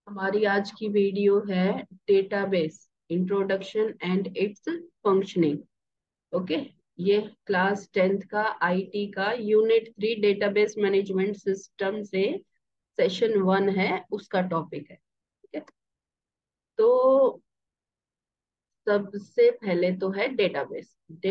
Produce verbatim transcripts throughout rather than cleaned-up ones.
हमारी आज की वीडियो है database introduction and it's functioning. Okay, ये क्लास टेंथ का आईटी का unit three database management system से सेशन वन है, उसका टॉपिक है। ठीक है, तो सबसे पहले तो है database.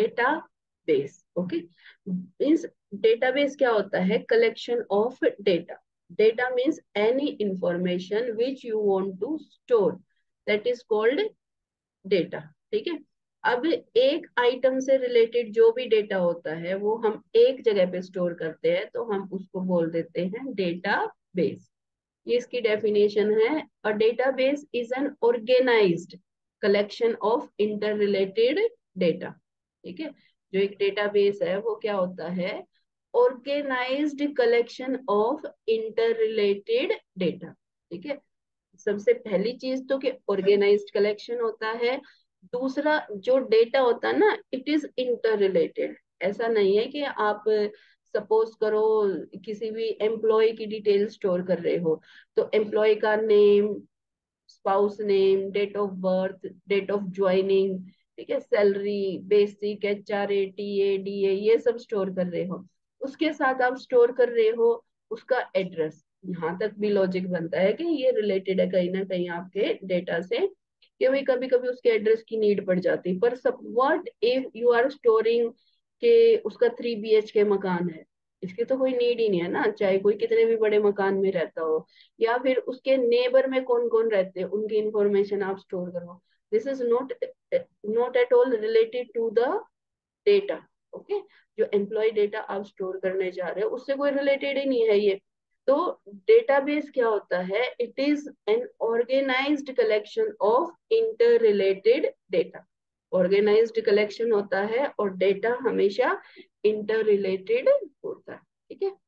Database okay means database क्या होता है? Collection of data. Data means any information which you want to store, that is called data. ठीक है, अब एक आइटम से रिलेटेड जो भी डेटा होता है वो हम एक जगह पे स्टोर करते हैं, तो हम उसको बोल देते हैं डेटा बेस। ये इसकी डेफिनेशन है। A database is an organised collection of inter related data. ठीक है, जो एक डेटाबेस है वो क्या होता है? Organised collection of inter related data. ठीक है, सबसे पहली चीज तो कि ऑर्गेनाइज्ड कलेक्शन होता है। दूसरा, जो डेटा होता है ना, इट इज इंटर रिलेटेड। ऐसा नहीं है कि आप सपोज करो किसी भी एम्प्लॉय की डिटेल स्टोर कर रहे हो, तो एम्प्लॉय का name, spouse name, date of birth, date of joining, ठीक है, salary, basic, H R A, T A, D A, ये सब स्टोर कर रहे हो। उसके साथ आप स्टोर कर रहे हो उसका एड्रेस। यहाँ तक भी लॉजिक बनता है कि ये रिलेटेड है कहीं ना कहीं आपके डेटा से, कि भाई कभी कभी उसके एड्रेस की नीड पड़ जाती है। पर सब what if you are storing के उसका थ्री बी एच के मकान है, इसकी तो कोई नीड ही नहीं है ना, चाहे कोई कितने भी बड़े मकान में रहता हो। या फिर उसके नेबर में कौन कौन रहते हैं उनकी इंफॉर्मेशन आप स्टोर करो। This is not not at all related to the data. Okay, जो एम्प्लॉय डेटा आप स्टोर करने जा रहे हो उससे कोई रिलेटेड ही नहीं है ये। तो डेटाबेस क्या होता है? It is an organised collection of inter related data. Organised collection होता है और डेटा हमेशा इंटर रिलेटेड होता है। ठीक है,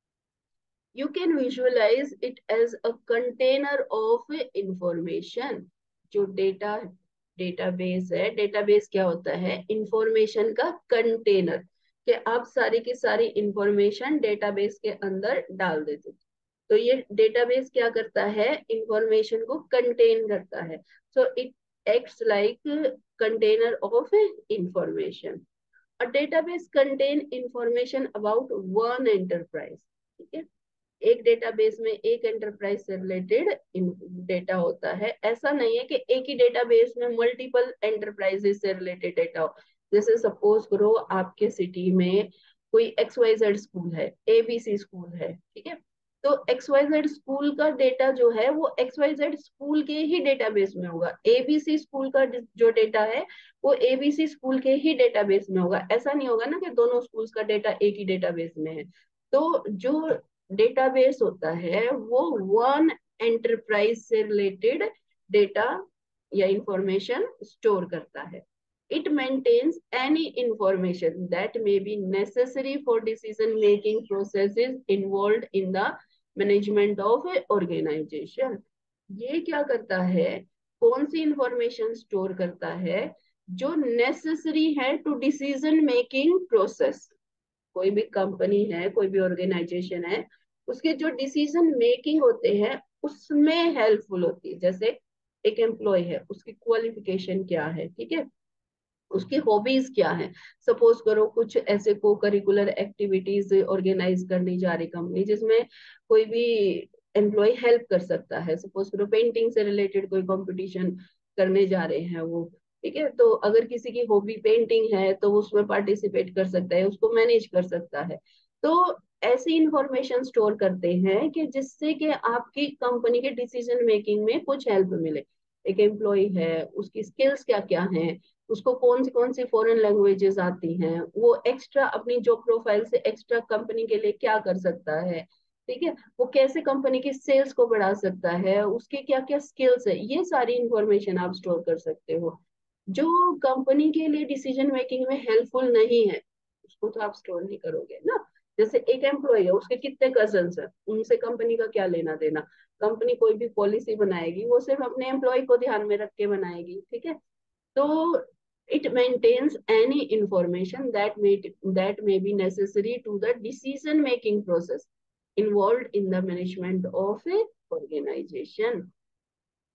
you can visualize it as a container of information। जो डेटा डेटाबेस है, डेटाबेस क्या होता है? इंफॉर्मेशन का कंटेनर, कि आप सारी की सारी इंफॉर्मेशन डेटाबेस के अंदर डाल देते हो। तो ये डेटाबेस क्या करता है? इंफॉर्मेशन को कंटेन करता है। So it acts like container of information. A database contain information about one enterprise. ठीक है, एक डेटाबेस में एक एंटरप्राइज से रिलेटेड डेटा होता है। ऐसा नहीं है कि एक ही डेटाबेस में मल्टीपल एंटरप्राइजेस से रिलेटेड डेटा हो। जैसे सपोज करो आपके सिटी में कोई एक्स वाई जेड स्कूल है, एबीसी स्कूल है। ठीक है, तो एक्स वाई जेड स्कूल का डेटा जो है वो एक्स वाई जेड स्कूल के ही डेटाबेस में होगा। एबीसी स्कूल का जो डेटा है वो एबीसी स्कूल के ही डेटाबेस में होगा। ऐसा नहीं होगा ना कि दोनों स्कूल्स का डेटा एक ही डेटाबेस में है। तो जो डेटाबेस होता है वो वन एंटरप्राइज से रिलेटेड डेटा या इंफॉर्मेशन स्टोर करता है। It maintains any information that may be necessary for decision making processes involve in the management of organisation. ये क्या करता है? कौन सी इंफॉर्मेशन स्टोर करता है? जो नेसेसरी है टू डिसीजन मेकिंग प्रोसेस। कोई भी कंपनी है, कोई भी ऑर्गेनाइजेशन है, उसके जो डिसीजन मेकिंग होते हैं उसमें हेल्पफुल होती है। जैसे एक एम्प्लॉय है, उसकी क्वालिफिकेशन क्या है, ठीक है, उसकी हॉबीज क्या है। सपोज करो कुछ ऐसे को करिकुलर एक्टिविटीज ऑर्गेनाइज करनी जा रही कंपनी, जिसमें कोई भी एम्प्लॉय हेल्प कर सकता है। सपोज करो पेंटिंग से रिलेटेड कोई कंपटीशन करने जा रहे हैं वो, ठीक है, तो अगर किसी की हॉबी पेंटिंग है तो वो उसमें पार्टिसिपेट कर सकता है, उसको मैनेज कर सकता है। तो ऐसी इंफॉर्मेशन स्टोर करते हैं कि जिससे कि आपकी कंपनी के डिसीजन मेकिंग में कुछ हेल्प मिले। एक एम्प्लॉय है, उसकी स्किल्स क्या क्या हैं, उसको कौन सी कौन सी फॉरेन लैंग्वेजेस आती हैं, वो एक्स्ट्रा अपनी जॉब प्रोफाइल से एक्स्ट्रा कंपनी के लिए क्या कर सकता है, ठीक है, वो कैसे कंपनी की सेल्स को बढ़ा सकता है, उसके क्या क्या स्किल्स है, ये सारी इंफॉर्मेशन आप स्टोर कर सकते हो। जो कंपनी के लिए डिसीजन मेकिंग में हेल्पफुल नहीं है उसको तो आप स्टोर नहीं करोगे ना। जैसे एक एम्प्लॉय है, उसके कितने कजन्स है, उनसे कंपनी का क्या लेना देना। कंपनी कोई भी पॉलिसी बनाएगी वो सिर्फ अपने एम्प्लॉय को ध्यान में रख के बनाएगी। ठीक है, तो it maintains any information that may that may be necessary to the decision making process involved in the management of a organization।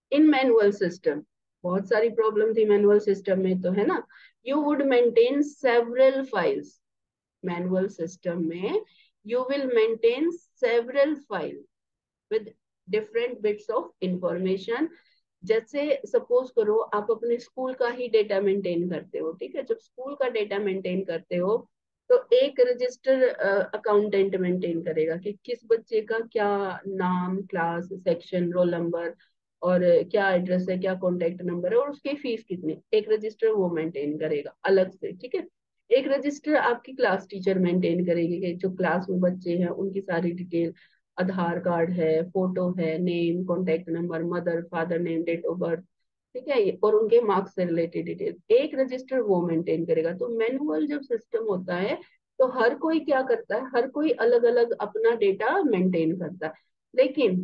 In manual system बहुत सारी प्रॉब्लम थी मैनुअल सिस्टम में, तो है ना, you would maintain several files. Manual system में you will maintain several file with different bits of information. जैसे suppose करो आप अपने स्कूल का ही डेटा मेंटेन करते हो, ठीक है, जब स्कूल का डेटा मेंटेन करते हो तो एक रजिस्टर अकाउंटेंट मेंटेन करेगा कि किस बच्चे का क्या नाम, क्लास, सेक्शन, रोल नंबर और क्या एड्रेस है, क्या कॉन्टेक्ट नंबर है और उसकी फीस कितनी, एक रजिस्टर वो मेंटेन करेगा अलग से, ठीक है। एक रजिस्टर आपकी क्लास टीचर मेंटेन करेगी कि जो क्लास में बच्चे हैं उनकी सारी डिटेल, आधार कार्ड है, फोटो है, name, contact number, mother father name, date of birth, ठीक है, ये और उनके मार्क्स से रिलेटेड डिटेल एक रजिस्टर वो मेंटेन करेगा। तो मैनुअल जब सिस्टम होता है तो हर कोई क्या करता है, हर कोई अलग अलग अपना डेटा मेंटेन करता है। लेकिन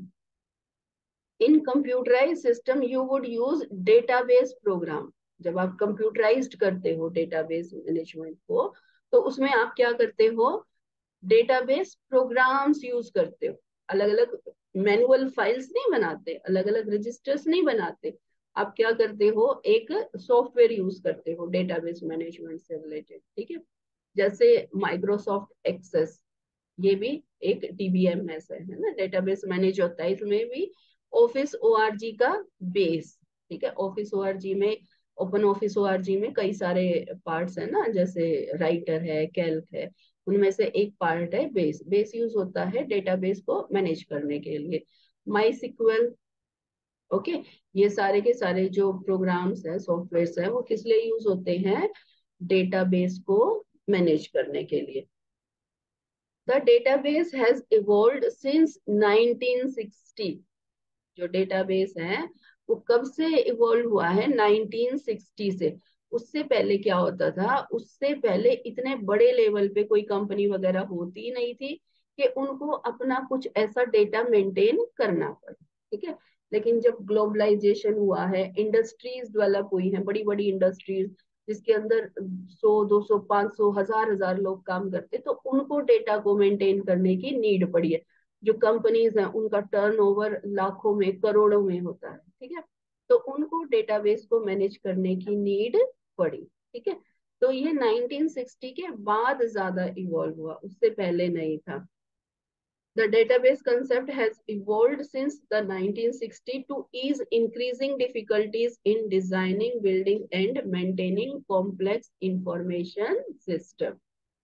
in computerise system you would use database program. जब आप कंप्यूटराइज्ड करते हो डेटाबेस मैनेजमेंट को, तो उसमें आप क्या करते हो, डेटाबेस प्रोग्राम्स यूज करते हो। अलग अलग मैनुअल फाइल्स नहीं बनाते, अलग अलग रजिस्टर्स नहीं बनाते, आप क्या करते हो, एक सॉफ्टवेयर यूज करते हो डेटाबेस मैनेजमेंट से रिलेटेड, ठीक है। जैसे माइक्रोसॉफ्ट एक्सेस, ये भी एक डीबीएमएस है है ना, डेटाबेस मैनेज होता है इसमें भी। ऑफिस ओआरजी का बेस, ठीक है, ऑफिस ओआरजी में, ओपन ऑफिस ओआरजी में कई सारे पार्ट्स है ना, जैसे राइटर है, कैल्क है, उनमें से एक पार्ट है बेस। बेस यूज होता है डेटाबेस को मैनेज करने के लिए। माई सिक्वल, ओके, ये सारे के सारे जो प्रोग्राम्स है, सॉफ्टवेयर है, वो किस लिए यूज होते हैं, डेटाबेस को मैनेज करने के लिए। The database has evolved since nineteen sixty. जो डेटाबेस है वो कब से इवॉल्व हुआ है, नाइनटीन सिक्सटी से। उससे पहले क्या होता था, उससे पहले इतने बड़े लेवल पे कोई कंपनी वगैरह होती नहीं थी कि उनको अपना कुछ ऐसा डेटा मेंटेन करना पड़े, ठीक है। लेकिन जब ग्लोबलाइजेशन हुआ है, इंडस्ट्रीज डेवलप हुई हैं, बड़ी बड़ी इंडस्ट्रीज जिसके अंदर सौ दो सौ पांच सौ हजार हजार लोग काम करते, तो उनको डेटा को मेंटेन करने की नीड पड़ी है। जो कंपनीज हैं उनका टर्नओवर लाखों में, करोड़ों में होता है, ठीक है, तो उनको डेटाबेस को मैनेज करने की नीड पड़ी, ठीक है। तो ये नाइनटीन सिक्सटी के बाद ज्यादा इवॉल्व हुआ, उससे पहले नहीं था। The database concept has evolved since the nineteen sixty to ease increasing difficulties in designing, building, and maintaining complex information system.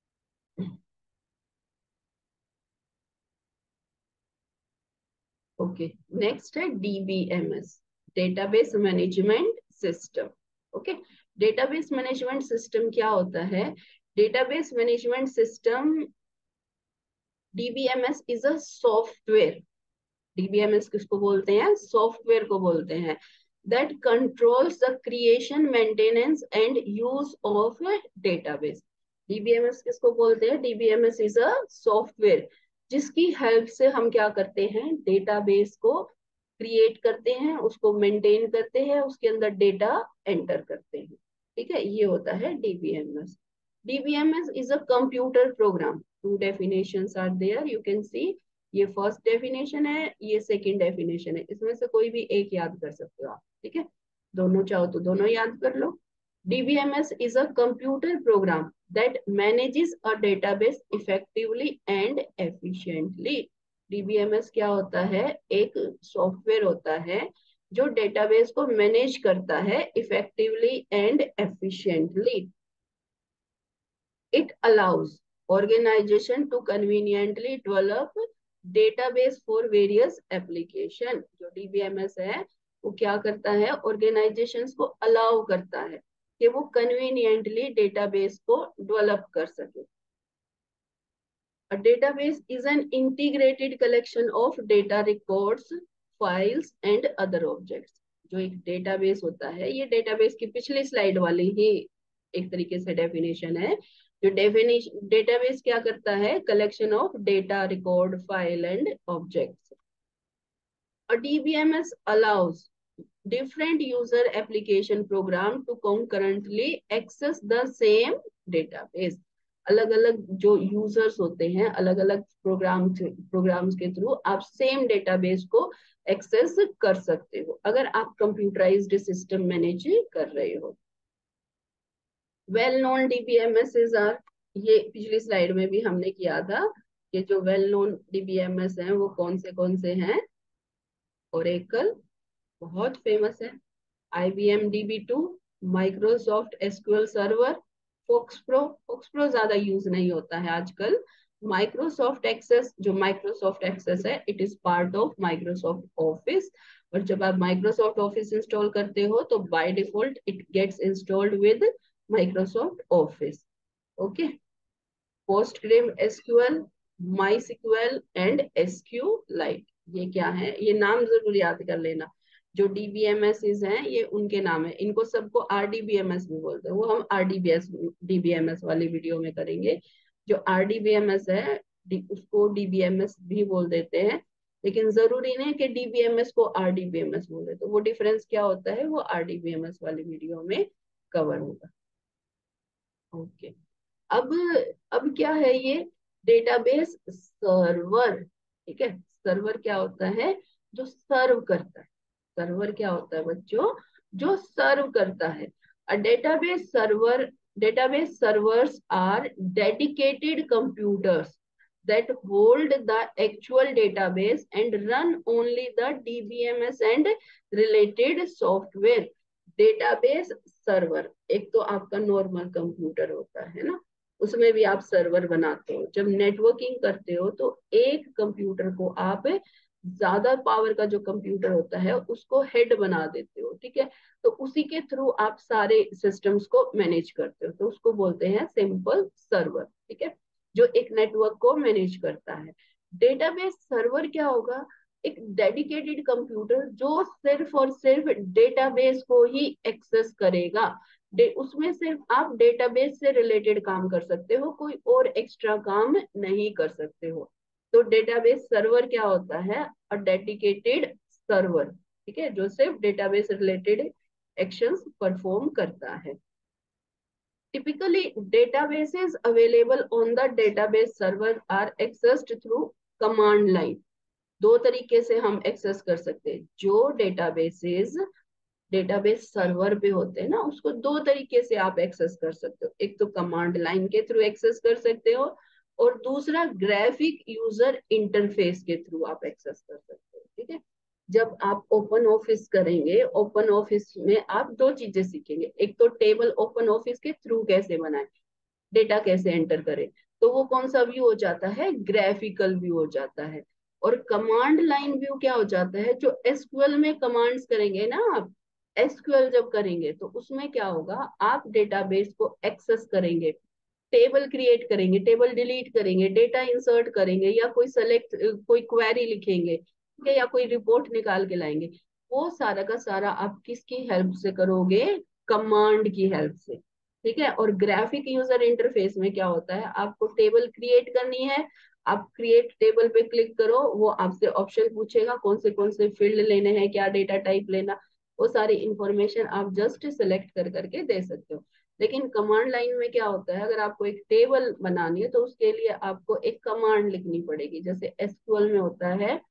Okay, next है DBMS, database management system. Okay, database management system क्या होता है, database management system, DBMS is a software. DBMS किसको बोलते हैं, software को बोलते हैं, that controls the creation, maintenance and use of database. DBMS किसको बोलते हैं, डीबीएमएस इज अ सॉफ्टवेयर जिसकी हेल्प से हम क्या करते हैं, डेटाबेस को क्रिएट करते हैं, उसको मेंटेन करते हैं, उसके अंदर डेटा एंटर करते हैं, ठीक है, ये होता है DBMS. DBMS is a computer program. Two definitions are there, you can see, ये फर्स्ट डेफिनेशन है, ये सेकंड डेफिनेशन है, इसमें से कोई भी एक याद कर सकते हो आप, ठीक है, दोनों चाहो तो दोनों याद कर लो। DBMS is a computer program that manages a database effectively and efficiently. DBMS क्या होता है, एक सॉफ्टवेयर होता है जो डेटाबेस को मैनेज करता है effectively and efficiently. It allows organization to conveniently develop database for various application। जो डीबीएमएस है वो क्या करता है, ऑर्गेनाइजेशंस को अलाउ करता है कि वो कन्वीनियंटली डेटाबेस को डेवलप कर सके। A database is an integrated collection of data records, files and other objects। जो एक डेटाबेस होता है, ये डेटाबेस की पिछली स्लाइड वाली ही एक तरीके से डेफिनेशन है। जो डेफिनेशन, डेटाबेस क्या करता है, collection of data, record, file and objects. A D B M S allows different user application program to concurrently access the same database। अलग अलग जो यूजर्स होते हैं, अलग अलग प्रोग्राम प्रोग्राम्स के थ्रू आप सेम डेटाबेस को एक्सेस कर सकते हो अगर आप कंप्यूटराइज्ड सिस्टम मैनेज कर रहे हो। वेल नोन डीबीएमएस आर, ये पिछली स्लाइड में भी हमने किया था कि जो वेल नोन डीबीएमएस हैं वो कौन से कौन से हैं। ओरेकल बहुत फेमस है, IBM DB two, Microsoft SQL server, FoxPro, FoxPro ज्यादा यूज नहीं होता है आजकल। माइक्रोसॉफ्ट एक्सेस, जो माइक्रोसॉफ्ट एक्सेस है it is part of Microsoft office, और जब आप माइक्रोसॉफ्ट ऑफिस इंस्टॉल करते हो तो by default it gets installed with Microsoft office. Okay, PostgreSQL, MySQL and SQLite, ये क्या है, ये नाम जरूर याद कर लेना। जो डीबीएमएस हैं ये उनके नाम है, इनको सबको आरडीबीएमएस भी बोलते हैं, वो हम आरडीबीएस डीबीएमएस वाली वीडियो में करेंगे। जो आरडीबीएमएस है डी, उसको डीबीएमएस भी बोल देते हैं, लेकिन जरूरी नहीं कि डीबीएमएस को आरडीबीएमएस बोले, तो वो डिफरेंस क्या होता है वो आरडीबीएमएस वाली वीडियो में कवर होगा। ओके, अब अब क्या है ये डेटाबेस सर्वर। ठीक है, सर्वर क्या होता है, जो सर्व करता है। सर्वर क्या होता है बच्चों, जो सर्व करता है। A database server, database servers are dedicated computers that hold the actual database and run only the D B M S and related software। Database server एक तो आपका नॉर्मल कंप्यूटर होता है ना, उसमें भी आप सर्वर बनाते हो। जब नेटवर्किंग करते हो तो एक कंप्यूटर को आप, ज्यादा पावर का जो कंप्यूटर होता है उसको हेड बना देते हो। ठीक है, तो उसी के थ्रू आप सारे सिस्टम्स को मैनेज करते हो, तो उसको बोलते हैं सिंपल सर्वर। ठीक है, जो एक नेटवर्क को मैनेज करता है। डेटाबेस सर्वर क्या होगा, एक डेडिकेटेड कंप्यूटर जो सिर्फ और सिर्फ डेटाबेस को ही एक्सेस करेगा। उसमें सिर्फ आप डेटाबेस से रिलेटेड काम कर सकते हो, कोई और एक्स्ट्रा काम नहीं कर सकते हो। तो डेटाबेस सर्वर क्या होता है, अ डेडिकेटेड सर्वर। ठीक है, जो सिर्फ डेटाबेस रिलेटेड एक्शंस परफॉर्म करता है। Typically, databases available on the database server are accessed through command line। दो तरीके से हम एक्सेस कर सकते हैं। जो डेटाबेसेस डेटाबेस सर्वर पे होते हैं ना, उसको दो तरीके से आप एक्सेस कर सकते हो। एक तो कमांड लाइन के थ्रू एक्सेस कर सकते हो, और दूसरा ग्राफिक यूजर इंटरफेस के थ्रू आप एक्सेस कर सकते हो। ठीक है, जब आप ओपन ऑफिस करेंगे, ओपन ऑफिस में आप दो चीजें सीखेंगे। एक तो टेबल ओपन ऑफिस के थ्रू कैसे बनाए, डेटा कैसे एंटर करें, तो वो कौन सा व्यू हो जाता है, ग्राफिकल व्यू हो जाता है। और कमांड लाइन व्यू क्या हो जाता है, जो एसक्यूएल में कमांड्स करेंगे ना आप, एसक्यूएल जब करेंगे तो उसमें क्या होगा, आप डेटाबेस को एक्सेस करेंगे, टेबल क्रिएट करेंगे, टेबल डिलीट करेंगे, डेटा इंसर्ट करेंगे, या कोई सेलेक्ट कोई क्वेरी लिखेंगे, ठीक है, या कोई रिपोर्ट निकाल के लाएंगे। वो सारा का सारा आप किसकी हेल्प से करोगे, कमांड की हेल्प से। ठीक है, और ग्राफिक यूजर इंटरफेस में क्या होता है, आपको टेबल क्रिएट करनी है, आप क्रिएट टेबल पे क्लिक करो, वो आपसे ऑप्शन पूछेगा कौन से कौन से फील्ड लेने हैं, क्या डेटा टाइप लेना, वो सारी इंफॉर्मेशन आप जस्ट सिलेक्ट कर करके दे सकते हो। लेकिन कमांड लाइन में क्या होता है, अगर आपको एक टेबल बनानी है तो उसके लिए आपको एक कमांड लिखनी पड़ेगी। जैसे एसक्यूएल में होता है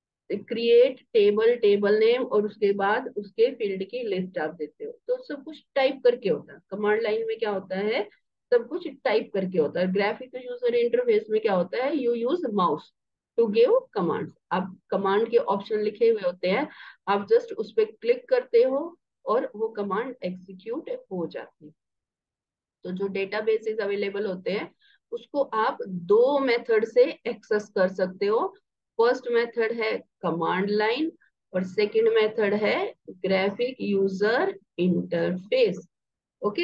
क्रिएट टेबल, टेबल नेम, और उसके बाद उसके फील्ड की लिस्ट आप देते हो, तो सब कुछ टाइप करके होता है। कमांड लाइन में क्या होता है, सब कुछ टाइप करके होता है। ग्राफिकल यूजर इंटरफेस में क्या होता है, you use mouse to give commands. आप कमांड के ऑप्शन लिखे हुए होते हैं, आप जस्ट उस पर क्लिक करते हो और वो कमांड एग्जीक्यूट हो जाती है। तो जो डेटाबेसेस अवेलेबल होते हैं उसको आप दो मेथड से एक्सेस कर सकते हो। फर्स्ट मेथड है कमांड लाइन, और सेकंड मेथड है ग्राफिक यूजर इंटरफेस। ओके,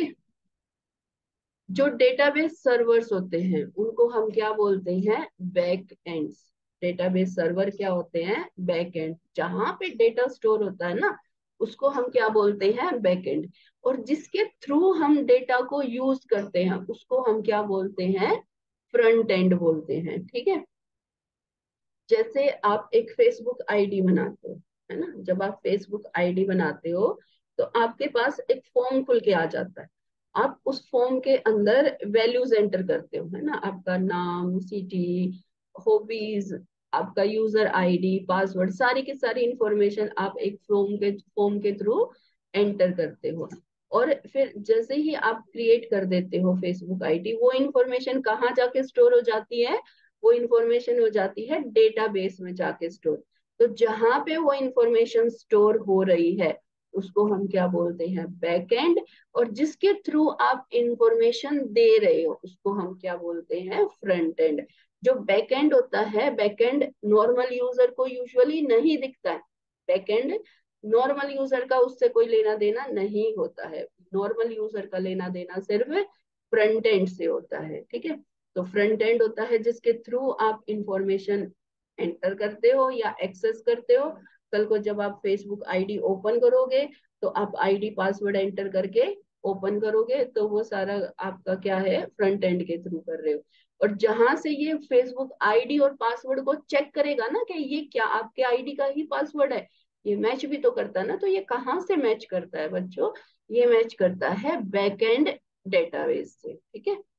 जो डेटाबेस सर्वर्स होते हैं उनको हम क्या बोलते हैं, बैक एंड्स। डेटाबेस सर्वर क्या होते हैं, बैक एंड, जहां पे डेटा स्टोर होता है ना उसको हम क्या बोलते हैं, बैक एंड। और जिसके थ्रू हम डेटा को यूज करते हैं उसको हम क्या बोलते हैं, फ्रंट एंड बोलते हैं। ठीक है, जैसे आप एक फेसबुक आईडी बनाते हो, है ना, जब आप फेसबुक आईडी बनाते हो तो आपके पास एक फॉर्म खुल के आ जाता है। आप उस फॉर्म के अंदर वैल्यूज एंटर करते हो, है ना, आपका नाम, सिटी, हॉबीज, आपका यूजर आईडी, पासवर्ड, सारी की सारी इंफॉर्मेशन आप एक फॉर्म के फॉर्म के थ्रू एंटर करते हो। और फिर जैसे ही आप क्रिएट कर देते हो फेसबुक आईडी, वो इंफॉर्मेशन कहाँ जाके स्टोर हो जाती है, वो इंफॉर्मेशन हो जाती है डेटाबेस में जाके स्टोर। तो जहां पे वो इंफॉर्मेशन स्टोर हो रही है उसको हम क्या बोलते हैं, बैकएंड। और जिसके थ्रू आप इंफॉर्मेशन दे रहे हो उसको हम क्या बोलते हैं, फ्रंट एंड। जो बैकएंड होता है, बैकएंड नॉर्मल यूजर को यूजुअली नहीं दिखता है। बैकएंड नॉर्मल यूजर का उससे कोई लेना देना नहीं होता है। नॉर्मल यूजर का लेना देना सिर्फ फ्रंट एंड से होता है, ठीक है। तो फ्रंट एंड होता है जिसके थ्रू आप इंफॉर्मेशन एंटर करते हो या एक्सेस करते हो। कल को जब आप फेसबुक आईडी ओपन करोगे तो आप आईडी पासवर्ड एंटर करके ओपन करोगे, तो वो सारा आपका क्या है, फ्रंट एंड के थ्रू कर रहे हो। और जहां से ये फेसबुक आईडी और पासवर्ड को चेक करेगा ना कि ये क्या आपके आईडी का ही पासवर्ड है, ये मैच भी तो करता है ना, तो ये कहाँ से मैच करता है बच्चों, ये मैच करता है बैकएंड डेटाबेस से, ठीक है।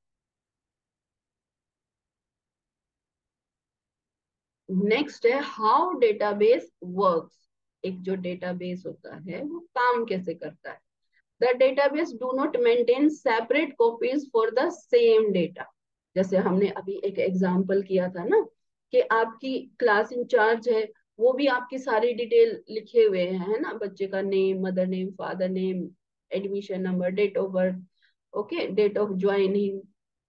नेक्स्ट है हाउ डेटाबेस वर्क्स। एक जो डेटाबेस होता है वो काम कैसे करता है। The database do not maintain separate copies for the same data. जैसे हमने अभी एक एग्जांपल किया था ना कि आपकी क्लास इंचार्ज है, वो भी आपकी सारी डिटेल लिखे हुए हैं, है ना, बच्चे का name, mother name, father name, admission number, date of birth, okay, date of joining,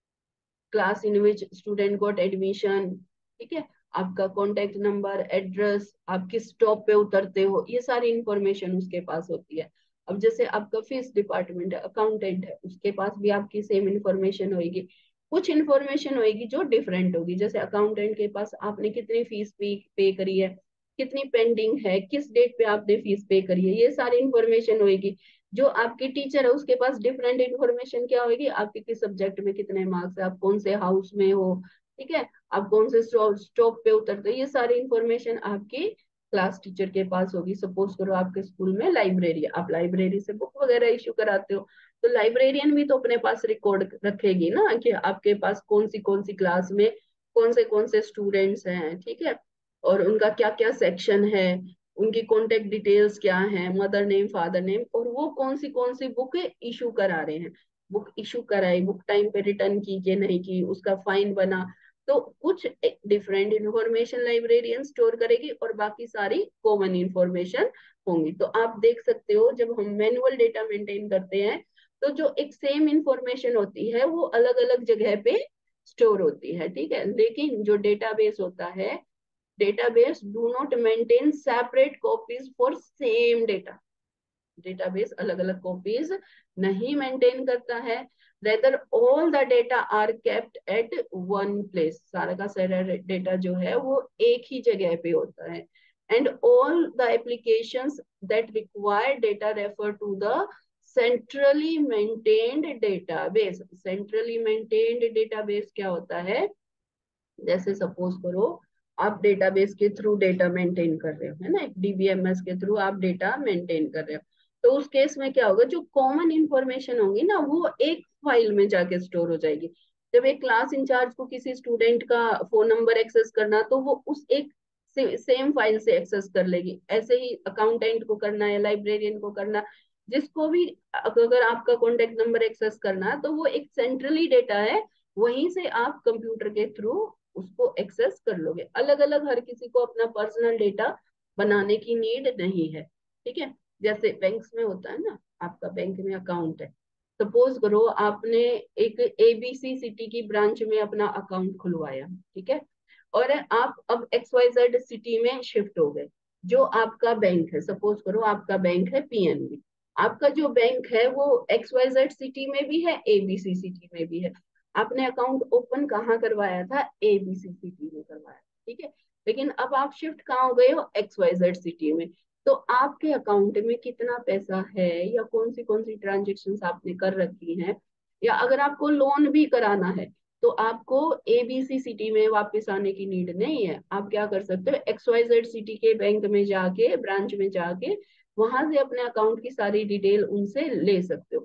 class in which student got admission, ठीक है, आपका कॉन्टेक्ट नंबर, एड्रेस, आप किस स्टॉप पे उतरते हो, ये सारी इंफॉर्मेशन उसके पास होती है। अब जैसे आपका फीस डिपार्टमेंट है, अकाउंटेंट है, उसके पास भी आपकी सेम इंफॉर्मेशन होगी। कुछ इंफॉर्मेशन होगी जो डिफरेंट होगी, जैसे अकाउंटेंट के पास आपने कितनी फीस पे, पे करी है, कितनी पेंडिंग है, किस डेट पे आपने फीस पे करी है, ये सारी इंफॉर्मेशन होगी। जो आपके टीचर है उसके पास डिफरेंट इंफॉर्मेशन क्या होगी, आपके किस सब्जेक्ट में कितने मार्क्स है, आप कौन से हाउस में हो, ठीक है, आप कौन से स्टॉप पे उतरते हो, ये सारी इंफॉर्मेशन आपकी क्लास टीचर के पास होगी। सपोज करो आपके स्कूल में लाइब्रेरी है, आप लाइब्रेरी से बुक वगैरह इश्यू कराते हो, तो लाइब्रेरियन भी तो अपने पास रिकॉर्ड रखेगी ना कि आपके पास कौन सी कौन सी क्लास में कौन से कौन से स्टूडेंट्स हैं, ठीक है, और उनका क्या क्या सेक्शन है, उनकी कॉन्टेक्ट डिटेल्स क्या है, मदर नेम, फादर नेम, और वो कौन सी कौन सी बुक इशू करा रहे हैं, बुक इशू कराई, बुक टाइम पे रिटर्न की कि नहीं की, उसका फाइन बना। तो कुछ डिफरेंट इंफॉर्मेशन लाइब्रेरियन स्टोर करेगी और बाकी सारी कॉमन इंफॉर्मेशन होंगी। तो आप देख सकते हो जब हम मैनुअल डेटा मेंटेन करते हैं तो जो एक सेम इंफॉर्मेशन होती है वो अलग अलग जगह पे स्टोर होती है, ठीक है। लेकिन जो डेटाबेस होता है, database do not maintain separate copies for same data. Database अलग अलग कॉपीज नहीं मेंटेन करता है। Rather all the data are kept at one place. सारा का सारा डेटा जो है वो एक ही जगह पे होता है। And all the applications that require data refer to the centrally maintained database. Centrally maintained database क्या होता है, जैसे सपोज करो आप डेटाबेस के थ्रू डेटा मेंटेन कर रहे हो, है ना, एक डीबीएमएस के थ्रू आप डेटा मेंटेन कर रहे हो, तो उस केस में क्या होगा, जो कॉमन इंफॉर्मेशन होगी ना वो एक फाइल में जाके स्टोर हो जाएगी। जब एक क्लास इंचार्ज को किसी स्टूडेंट का फोन नंबर एक्सेस करना तो वो उस एक से, सेम फाइल से एक्सेस कर लेगी। ऐसे ही अकाउंटेंट को करना है, लाइब्रेरियन को करना, जिसको भी अगर आपका कॉन्टेक्ट नंबर एक्सेस करना है तो वो एक सेंट्रली डेटा है, वहीं से आप कंप्यूटर के थ्रू उसको एक्सेस कर लोगे। अलग अलग हर किसी को अपना पर्सनल डेटा बनाने की नीड नहीं है, ठीक है। जैसे बैंक्स में होता है ना, आपका बैंक में अकाउंट है, सपोज करो आपने एक एबीसी सिटी की ब्रांच में अपना अकाउंट खुलवाया, ठीक है, और आप अब एक्स वाई जेड सिटी में शिफ्ट हो गए। जो आपका बैंक है, सपोज करो आपका बैंक है पीएनबी, आपका जो बैंक है वो एक्स वाई जेड सिटी में भी है, एबीसी सिटी में भी है। आपने अकाउंट ओपन कहाँ करवाया था, एबीसी सिटी में करवाया, ठीक है। लेकिन अब आप शिफ्ट कहाँ हो गए हो, एक्स वाई जेड सिटी में। तो आपके अकाउंट में कितना पैसा है या कौन सी कौन सी ट्रांजेक्शन आपने कर रखी हैं, या अगर आपको लोन भी कराना है तो आपको एबीसी सिटी में वापस आने की नीड नहीं है। आप क्या कर सकते हो, एक्स वाई जेड सिटी के बैंक में जाके, ब्रांच में जाके, वहां से अपने अकाउंट की सारी डिटेल उनसे ले सकते हो।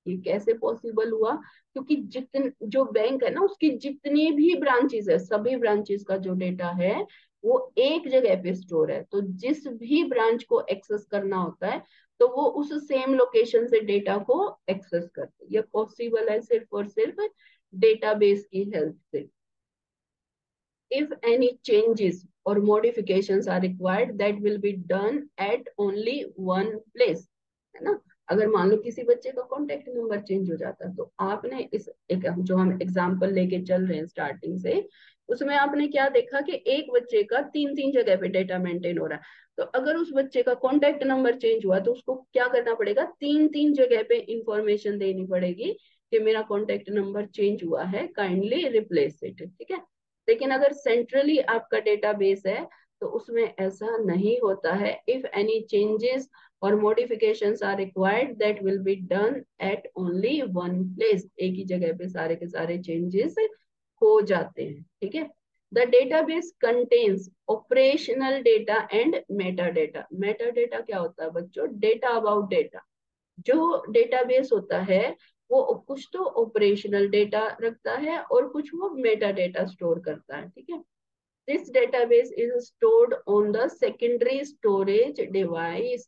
ये कैसे पॉसिबल हुआ? क्योंकि जितन जो बैंक है ना, उसकी जितनी भी ब्रांचेस है, सभी ब्रांचेस का जो डेटा है वो एक जगह पे स्टोर है। तो जिस भी ब्रांच को एक्सेस करना होता है तो वो उस सेम लोकेशन से डेटा को एक्सेस करते हैं। ये पॉसिबल है सिर्फ और सिर्फ डेटाबेस की हेल्प से। If any changes or modifications are required, that will be done at only one place, है ना? अगर मान लो किसी बच्चे का कॉन्टेक्ट नंबर चेंज हो जाता है तो आपने इस एक जो हम एग्जांपल लेके चल रहे हैं स्टार्टिंग से, उसमें आपने क्या देखा कि एक बच्चे का तीन तीन जगह पे डेटा मेंटेन हो रहा है। तो अगर उस बच्चे का कॉन्टेक्ट नंबर चेंज हुआ तो उसको क्या करना पड़ेगा? तीन तीन जगह पे इंफॉर्मेशन देनी पड़ेगी कि मेरा कॉन्टेक्ट नंबर चेंज हुआ है, काइंडली रिप्लेस इट। ठीक है। लेकिन अगर सेंट्रली आपका डेटाबेस है तो उसमें ऐसा नहीं होता है। इफ एनी चेंजेस और modifications are required, that will be done at only one place. एक ही जगह पे सारे के सारे चेंजेस हो जाते हैं। ठीक है। The database contains operational data and meta data. Meta data क्या होता है बच्चों? Data about data. जो डेटाबेस होता है वो कुछ तो ऑपरेशनल डेटा रखता है और कुछ वो मेटा डेटा स्टोर करता है। ठीक है। This database is stored on the secondary storage device.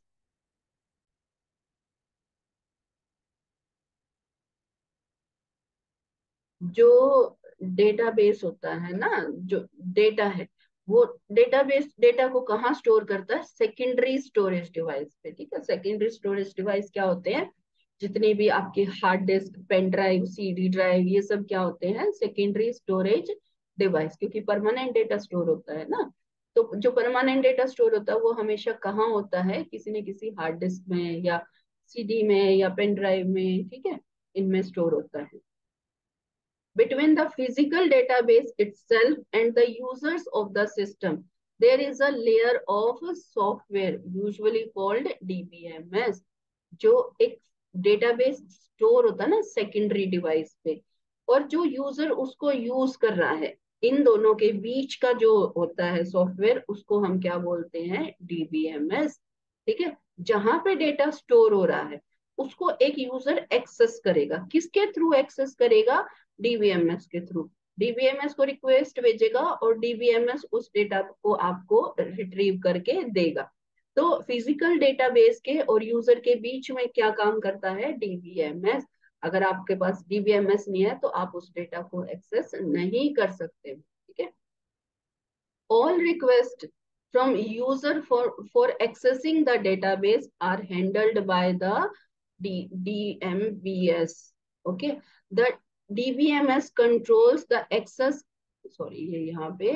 जो डेटाबेस होता है ना, जो डेटा है वो डेटाबेस डेटा को कहाँ स्टोर करता है? सेकेंडरी स्टोरेज डिवाइस पे। ठीक है। सेकेंडरी स्टोरेज डिवाइस क्या होते हैं? जितने भी आपके hard disk, pen drive, CD drive, ये सब क्या होते हैं? Secondary storage device. क्योंकि परमानेंट डेटा स्टोर होता है ना, तो जो परमानेंट डेटा स्टोर होता है वो हमेशा कहाँ होता है? किसी न किसी हार्ड डिस्क में या सीडी में या पेन ड्राइव में। ठीक है। इनमें स्टोर होता है। Between the physical database itself and the users of the system, there is a layer of software usually called D B M S, जो एक डेटाबेस स्टोर होता है ना सेकेंडरी डिवाइस पे, और जो यूजर उसको यूज कर रहा है, इन दोनों के बीच का जो होता है सॉफ्टवेयर, उसको हम क्या बोलते हैं? D B M S. ठीक है। जहां पे डेटा स्टोर हो रहा है उसको एक यूजर एक्सेस करेगा। किसके थ्रू एक्सेस करेगा? डी बी एम एस के through. D B M S को रिक्वेस्ट भेजेगा और डी बी एम एस उस डेटा को आपको रिट्रीव करके देगा। तो फिजिकल डेटाबेस के और यूजर के बीच में क्या काम करता है? D B M S. अगर आपके पास डी बी एम एस नहीं है तो आप उस डेटा को एक्सेस नहीं कर सकते। ठीक है। All requests from user for, for accessing the database are handled by the D, DMBS. Okay. The D B M S controls the access. Sorry, ये यहाँ पे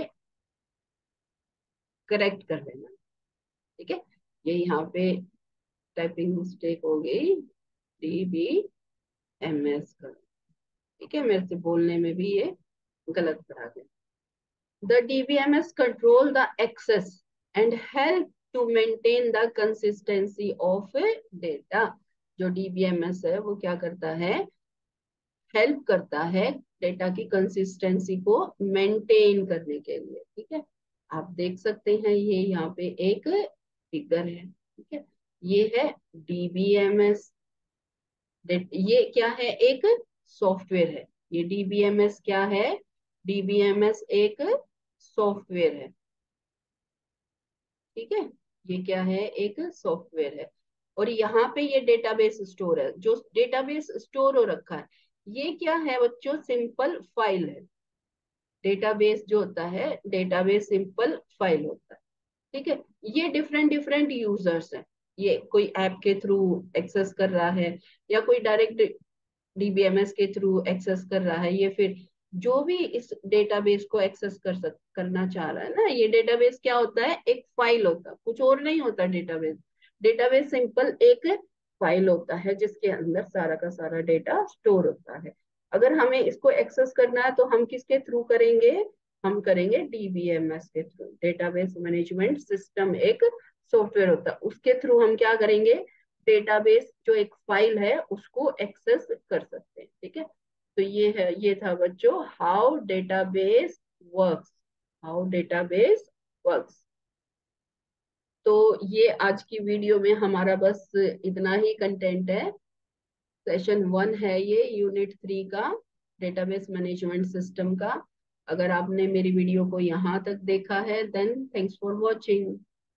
करेक्ट कर देना। ठीक है। ये यहाँ पे टाइपिंग मिस्टेक हो गई, डी बी एम एस का। ठीक है। मेरे से बोलने में भी ये गलत करा गया। The D B M S control the access and help to maintain the consistency of data. जो D B M S है वो क्या करता है? हेल्प करता है डेटा की कंसिस्टेंसी को मेंटेन करने के लिए। ठीक है। आप देख सकते हैं ये यहाँ पे एक फिगर है। ठीक है। ये है D B M S। ये क्या है? एक सॉफ्टवेयर है। ये D B M S क्या है? D B M S एक सॉफ्टवेयर है। ठीक है। ये क्या है? एक सॉफ्टवेयर है। और यहाँ पे ये डेटाबेस स्टोर है। जो डेटाबेस स्टोर हो रखा है ये क्या है बच्चों? सिंपल फाइल है। डेटाबेस जो होता है, डेटाबेस सिंपल फाइल होता है। ठीक है। ये डिफरेंट डिफरेंट यूजर्स हैं। ये कोई ऐप के थ्रू एक्सेस कर रहा है या कोई direct D B M S के थ्रू एक्सेस कर रहा है, ये फिर जो भी इस डेटाबेस को एक्सेस कर सक करना चाह रहा है ना। ये डेटाबेस क्या होता है? एक फाइल होता है, कुछ और नहीं होता डेटाबेस। डेटाबेस सिंपल एक फाइल होता है जिसके अंदर सारा का सारा डेटा स्टोर होता है। अगर हमें इसको एक्सेस करना है तो हम किसके थ्रू करेंगे? हम करेंगे डी बी एम एस के थ्रू। डेटाबेस मैनेजमेंट सिस्टम एक सॉफ्टवेयर होता है, उसके थ्रू हम क्या करेंगे? डेटाबेस जो एक फाइल है उसको एक्सेस कर सकते हैं। ठीक है। तो ये है, ये था बच्चों how database works. How database works. तो ये आज की वीडियो में हमारा बस इतना ही कंटेंट है। सेशन वन है ये यूनिट थ्री का, डेटाबेस मैनेजमेंट सिस्टम का। अगर आपने मेरी वीडियो को यहाँ तक देखा है, देन थैंक्स फॉर वॉचिंग।